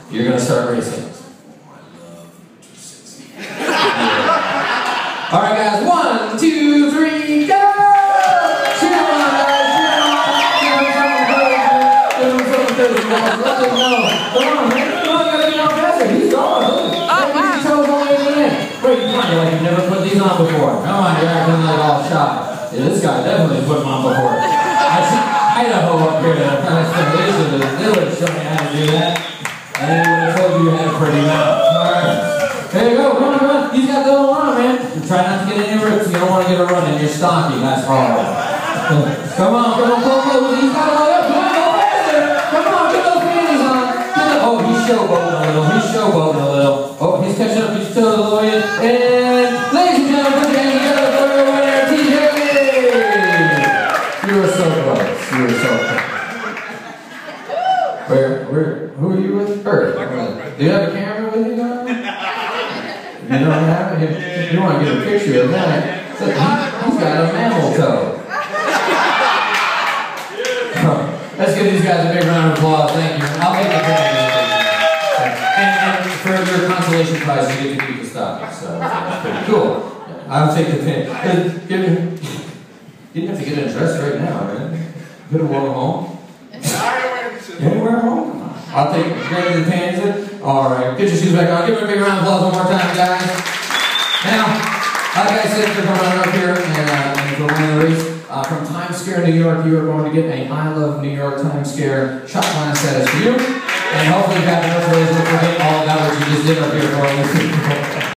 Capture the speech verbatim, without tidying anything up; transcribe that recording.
You're gonna start racing. All right, guys. One, two, three, go! Cheer them on, guys. Cheer them on. Give them some encouragement, guys. Let them know. Come on, man. Come on, you gotta get on faster. He's gone. Look. Oh, wow. These toes all the way in. Wait, come on. You're like you've never put these on before. Come on, you're acting like all shy. Yeah, this guy definitely put them on before. I see Idaho up here to kind of stimulate the village. Show me how to do that. I didn't want to tell you you had a pretty mouth. All right. There you go. Come on, come on. He's got the little run, man. Try not to get any rips. You don't want to get a run in your stocking. That's hard. Come on, come on, come on. He's got to go up. Come on, go faster. Come on, get those panties on. Get oh, he's showboating a little. He's showboating a little. Oh, he's catching up. He's still a little in. And ladies and gentlemen, put your hands together for your winner, T J. You were so close. You were so close. Where, where, who are you with? Her. Do you have a camera with you, guys? You don't have it? If you want to get a picture of that, so he, he's got a mammal toe. Let's give these guys a big round of applause. Thank you. I'll take the picture. And, and for your consolation prize, you get to keep the stocking. So that's pretty cool. I'll take the pin. You didn't have to get a dress right now, man. You could have worn them home. Anywhere home? I'll take grab the pants in. Alright, get your shoes back on. Give them a big round of applause one more time, guys. Now, like I said, you're going up here and, uh, and we're winning the race. Uh, from Times Square, New York, you are going to get a I Love New York Times Square shot glass status for you. And hopefully you have enough of those to forget all about what you just did up here for us.